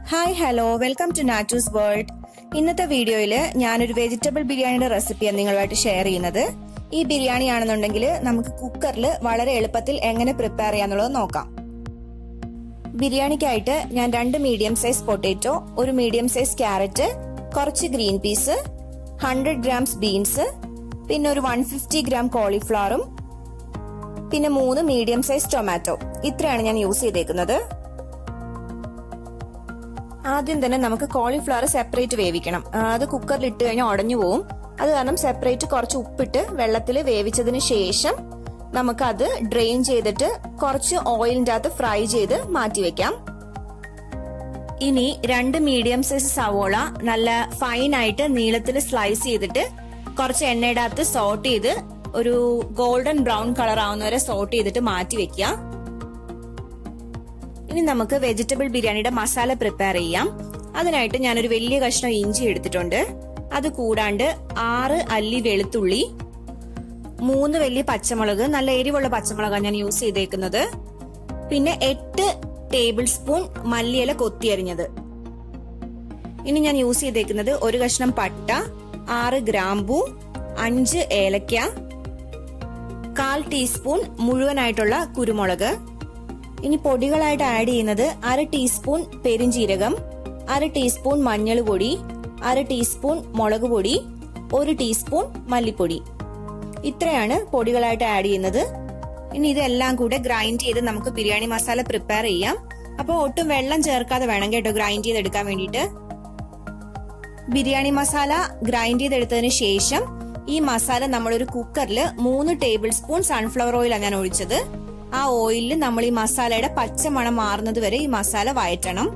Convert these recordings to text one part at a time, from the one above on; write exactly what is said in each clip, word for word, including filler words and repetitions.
Hi, hello, welcome to Natu's World. ഇന്നത്തെ വീഡിയോയിൽ ഞാനൊരു വെജിറ്റബിൾ ബിരിയാണിയുടെ റെസിപ്പിയാണ് നിങ്ങളുമായിട്ട് ഷെയർ ചെയ്യുന്നത്. ഈ ബിരിയാണി ആണെന്നുണ്ടെങ്കിൽ നമുക്ക് കുക്കറിൽ വളരെ എളുപ്പത്തിൽ എങ്ങനെ പ്രിപ്പയർ ചെയ്യാന്നുള്ളത് നോക്കാം. ബിരിയാണിക്കായിട്ട് ഞാൻ രണ്ട് മീഡിയം സൈസ് പൊട്ടാറ്റോ, ഒരു മീഡിയം സൈസ് ക്യാരറ്റ്, കുറച്ച് green peas, hundred grams beans, പിന്നെ ഒരു വൺ ഫിഫ്റ്റി ഗ്രാം കോളിഫ്ലവറും, പിന്നെ മൂന്ന് മീഡിയം സൈസ് ടൊമാറ്റോ, ഇത്രയാണ് ഞാൻ യൂസ് ചെയ്തേക്കുന്നത്. ആദ്യം തന്നെ നമുക്ക് കോളിഫ്ലവർ സെപ്പറേറ്റ് വേവിക്കണം. അത് കുക്കറിൽ ഇട്ട് കഴിഞ്ഞാൽ ഉടഞ്ഞു പോവും. അത് കാരണം സെപ്പറേറ്റ് കുറച്ച് ഉപ്പിട്ട് വെള്ളത്തിൽ വേവിച്ചതിന് ശേഷം നമുക്കത് ഡ്രെയിൻ ചെയ്തിട്ട് കുറച്ച് ഓയിലിന്റെ അകത്ത് ഫ്രൈ ചെയ്ത് മാറ്റി വെക്കാം. ഇനി രണ്ട് മീഡിയം സൈസ് സവോള നല്ല ഫൈൻ ആയിട്ട് നീളത്തിൽ സ്ലൈസ് ചെയ്തിട്ട് കുറച്ച് എണ്ണയുടെ അകത്ത് സോട്ട് ചെയ്ത് ഒരു ഗോൾഡൻ ബ്രൗൺ കളർ ആവുന്നവരെ സോട്ട് ചെയ്തിട്ട് മാറ്റി വെക്കുക. ഇനി നമുക്ക് വെജിറ്റബിൾ ബിരിയാണിയുടെ മസാല പ്രിപ്പയർ ചെയ്യാം. അതിനായിട്ട് ഞാനൊരു വലിയ കഷ്ണം ഇഞ്ചി എടുത്തിട്ടുണ്ട്. അത് കൂടാണ്ട് ആറ് അല്ലി വെളുത്തുള്ളി, മൂന്ന് വലിയ പച്ചമുളക്, നല്ല എരിവുള്ള പച്ചമുളകാണ് ഞാൻ യൂസ് ചെയ്തേക്കുന്നത്. പിന്നെ എട്ട് ടേബിൾ സ്പൂൺ മല്ലിയില കൊത്തിയരിഞ്ഞത്. ഇനി ഞാൻ യൂസ് ചെയ്തേക്കുന്നത് ഒരു കഷ്ണം പട്ട, ആറ് ഗ്രാമ്പൂ, അഞ്ച് ഏലക്ക, കാൽ ടീസ്പൂൺ മുഴുവനായിട്ടുള്ള കുരുമുളക്. ഇനി പൊടികളായിട്ട് ആഡ് ചെയ്യുന്നത് അര ടീസ്പൂൺ പെരിഞ്ജീരകം, അര ടീസ്പൂൺ മഞ്ഞൾ പൊടി, അര ടീസ്പൂൺ മുളക് പൊടി, ഒരു ടീസ്പൂൺ മല്ലിപ്പൊടി. ഇത്രയാണ് പൊടികളായിട്ട് ആഡ് ചെയ്യുന്നത്. ഇനി ഇതെല്ലാം കൂടെ ഗ്രൈൻഡ് ചെയ്ത് നമുക്ക് ബിരിയാണി മസാല പ്രിപ്പയർ ചെയ്യാം. അപ്പോൾ ഒട്ടും വെള്ളം ചേർക്കാതെ വേണം കേട്ടോ ഗ്രൈൻഡ് ചെയ്തെടുക്കാൻ വേണ്ടിയിട്ട്. ബിരിയാണി മസാല ഗ്രൈൻഡ് ചെയ്തെടുത്തതിന് ശേഷം ഈ മസാല നമ്മളൊരു കുക്കറിൽ മൂന്ന് ടേബിൾ സ്പൂൺ സൺഫ്ലവർ ഓയിലാണ് ഞാൻ ഒഴിച്ചത്. ആ ഓയിലിൽ നമ്മൾ ഈ മസാലയുടെ പച്ചമണം മാറുന്നത് വരെ ഈ മസാല വഴറ്റണം.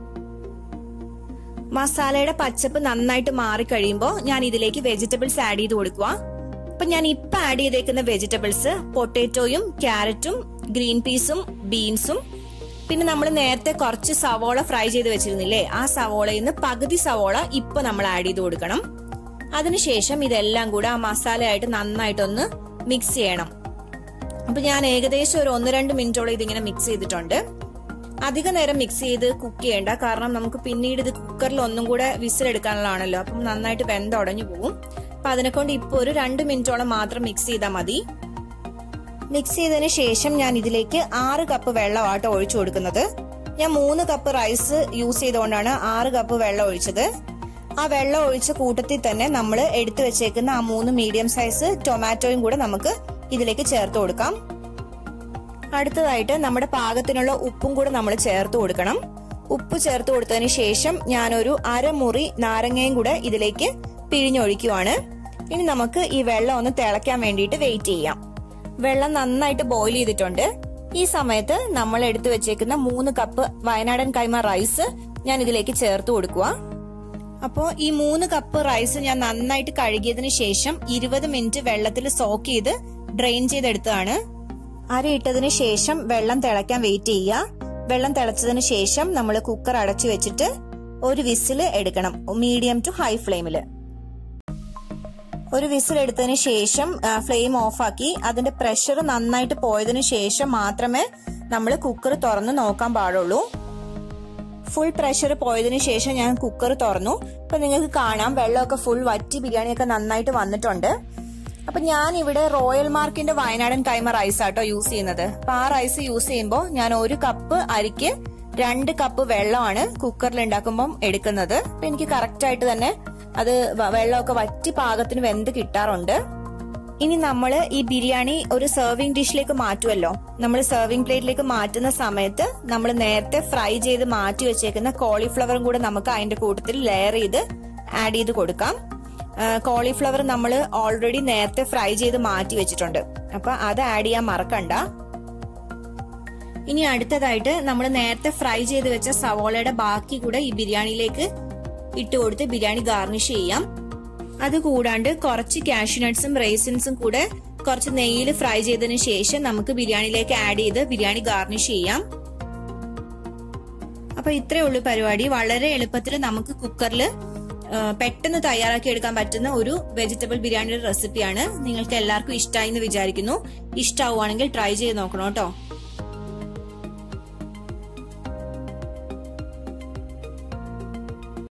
മസാലയുടെ പച്ചപ്പ് നന്നായിട്ട് മാറിക്കഴിയുമ്പോൾ ഞാൻ ഇതിലേക്ക് വെജിറ്റബിൾസ് ആഡ് ചെയ്ത് കൊടുക്കുക. അപ്പൊ ഞാൻ ഇപ്പൊ ആഡ് ചെയ്തേക്കുന്ന വെജിറ്റബിൾസ് പൊട്ടാറ്റോയും ക്യാരറ്റും ഗ്രീൻ പീസും ബീൻസും, പിന്നെ നമ്മൾ നേരത്തെ കുറച്ച് സവോള ഫ്രൈ ചെയ്ത് വെച്ചിരുന്നില്ലേ, ആ സവോളയിൽ നിന്ന് പകുതി സവോള ഇപ്പൊ നമ്മൾ ആഡ് ചെയ്ത് കൊടുക്കണം. അതിനുശേഷം ഇതെല്ലാം കൂടെ ആ മസാലയായിട്ട് നന്നായിട്ടൊന്ന് മിക്സ് ചെയ്യണം. അപ്പൊ ഞാൻ ഏകദേശം ഒരു ഒന്ന് രണ്ട് മിനിറ്റോളം ഇതിങ്ങനെ മിക്സ് ചെയ്തിട്ടുണ്ട്. അധിക നേരം മിക്സ് ചെയ്ത് കുക്ക് ചെയ്യേണ്ട, കാരണം നമുക്ക് പിന്നീട് ഇത് കുക്കറിൽ ഒന്നും കൂടെ വിസിലെടുക്കാനുള്ളതാണല്ലോ. അപ്പം നന്നായിട്ട് വെന്തുടഞ്ഞു പോകും. അപ്പൊ അതിനെക്കൊണ്ട് ഇപ്പൊ ഒരു രണ്ട് മിനിറ്റോളം മാത്രം മിക്സ് ചെയ്താൽ മതി. മിക്സ് ചെയ്തതിന് ശേഷം ഞാൻ ഇതിലേക്ക് ആറ് കപ്പ് വെള്ളമാട്ടോ ഒഴിച്ചു കൊടുക്കുന്നത്. ഞാൻ മൂന്ന് കപ്പ് റൈസ് യൂസ് ചെയ്തുകൊണ്ടാണ് ആറ് കപ്പ് വെള്ളം ഒഴിച്ചത്. ആ വെള്ളം ഒഴിച്ച കൂട്ടത്തിൽ തന്നെ നമ്മൾ എടുത്തു വെച്ചേക്കുന്ന ആ മൂന്ന് മീഡിയം സൈസ് ടൊമാറ്റോയും കൂടെ നമുക്ക് ഇതിലേക്ക് ചേർത്ത് കൊടുക്കാം. അടുത്തതായിട്ട് നമ്മുടെ പാകത്തിനുള്ള ഉപ്പും കൂടെ നമ്മൾ ചേർത്ത് കൊടുക്കണം. ഉപ്പ് ചേർത്ത് കൊടുത്തതിന് ശേഷം ഞാനൊരു അരമുറി നാരങ്ങയും കൂടെ ഇതിലേക്ക് പിഴിഞ്ഞൊഴിക്കുവാണ്. ഇനി നമുക്ക് ഈ വെള്ളം ഒന്ന് തിളയ്ക്കാൻ വേണ്ടിയിട്ട് വെയിറ്റ് ചെയ്യാം. വെള്ളം നന്നായിട്ട് ബോയിൽ ചെയ്തിട്ടുണ്ട്. ഈ സമയത്ത് നമ്മൾ എടുത്തു വെച്ചേക്കുന്ന മൂന്ന് കപ്പ് വയനാടൻ കൈമ റൈസ് ഞാൻ ഇതിലേക്ക് ചേർത്ത് കൊടുക്കുക. അപ്പോ ഈ മൂന്ന് കപ്പ് റൈസ് ഞാൻ നന്നായിട്ട് കഴുകിയതിനു ശേഷം ഇരുപത് മിനിറ്റ് വെള്ളത്തിൽ സോക്ക് ചെയ്ത് ഡ്രെയിൻ ചെയ്തെടുത്തതാണ്. അര ഇട്ടതിന് ശേഷം വെള്ളം തിളയ്ക്കാൻ വെയിറ്റ് ചെയ്യുക. വെള്ളം തിളച്ചതിന് ശേഷം നമ്മൾ കുക്കർ അടച്ചു വെച്ചിട്ട് ഒരു വിസില് എടുക്കണം, മീഡിയം ടു ഹൈ ഫ്ലെയിമില്. ഒരു വിസിൽ എടുത്തതിന് ശേഷം ഫ്ലെയിം ഓഫാക്കി അതിന്റെ പ്രഷർ നന്നായിട്ട് പോയതിനു ശേഷം മാത്രമേ നമ്മൾ കുക്കർ തുറന്ന് നോക്കാൻ പാടുള്ളൂ. ഫുൾ പ്രഷർ പോയതിനു ശേഷം ഞാൻ കുക്കർ തുറന്നു. അപ്പൊ നിങ്ങൾക്ക് കാണാം വെള്ളമൊക്കെ ഫുൾ വറ്റി ബിരിയാണിയൊക്കെ നന്നായിട്ട് വന്നിട്ടുണ്ട്. അപ്പൊ ഞാൻ ഇവിടെ റോയൽ മാർക്കിന്റെ വയനാടൻ കൈമ റൈസ് ആട്ടോ യൂസ് ചെയ്യുന്നത്. അപ്പൊ ആ റൈസ് യൂസ് ചെയ്യുമ്പോൾ ഞാൻ ഒരു കപ്പ് അരിക്ക് രണ്ട് കപ്പ് വെള്ളമാണ് കുക്കറിൽ ഉണ്ടാക്കുമ്പോൾ എടുക്കുന്നത്. അപ്പൊ എനിക്ക് കറക്റ്റ് ആയിട്ട് തന്നെ അത് വെള്ളമൊക്കെ വറ്റി പാകത്തിന് വെന്ത് കിട്ടാറുണ്ട്. ഇനി നമ്മൾ ഈ ബിരിയാണി ഒരു സെർവിംഗ് ഡിഷിലേക്ക് മാറ്റുമല്ലോ. നമ്മൾ സെർവിംഗ് പ്ലേറ്റിലേക്ക് മാറ്റുന്ന സമയത്ത് നമ്മൾ നേരത്തെ ഫ്രൈ ചെയ്ത് മാറ്റി വെച്ചേക്കുന്ന കോളിഫ്ലവറും കൂടെ നമുക്ക് അതിന്റെ കൂട്ടത്തിൽ ലെയർ ചെയ്ത് ആഡ് ചെയ്ത് കൊടുക്കാം. കോളിഫ്ലവർ നമ്മൾ ഓൾറെഡി നേരത്തെ ഫ്രൈ ചെയ്ത് മാറ്റി വെച്ചിട്ടുണ്ട്. അപ്പൊ അത് ആഡ് ചെയ്യാൻ മറക്കണ്ട. ഇനി അടുത്തതായിട്ട് നമ്മൾ നേരത്തെ ഫ്രൈ ചെയ്ത് വെച്ച സവോളയുടെ ബാക്കി കൂടെ ഈ ബിരിയാണിയിലേക്ക് ഇട്ട് കൊടുത്ത് ബിരിയാണി ഗാർണിഷ് ചെയ്യാം. അത് കൂടാണ്ട് കുറച്ച് കാഷ്യൂ നട്ട്സും റേസിൻസും കൂടെ കുറച്ച് നെയ്യിൽ ഫ്രൈ ചെയ്തതിന് ശേഷം നമുക്ക് ബിരിയാണിയിലേക്ക് ആഡ് ചെയ്ത് ബിരിയാണി ഗാർണിഷ് ചെയ്യാം. അപ്പൊ ഇത്രയേ ഉള്ളൂ പരിപാടി. വളരെ എളുപ്പത്തിൽ നമുക്ക് കുക്കറിൽ പെട്ടെന്ന് തയ്യാറാക്കി എടുക്കാൻ പറ്റുന്ന ഒരു വെജിറ്റബിൾ ബിരിയാണിയുടെ റെസിപ്പിയാണ്. നിങ്ങൾക്ക് എല്ലാവർക്കും ഇഷ്ടമായി എന്ന് വിചാരിക്കുന്നു. ഇഷ്ടമാവുകയാണെങ്കിൽ ട്രൈ ചെയ്ത് നോക്കണം കേട്ടോ.